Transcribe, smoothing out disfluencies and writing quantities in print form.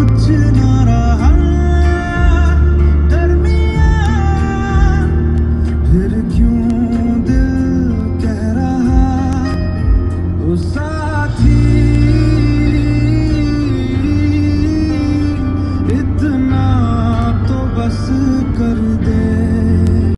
कुछ ना रहा दरमियां, फिर क्यों दिल कह रहा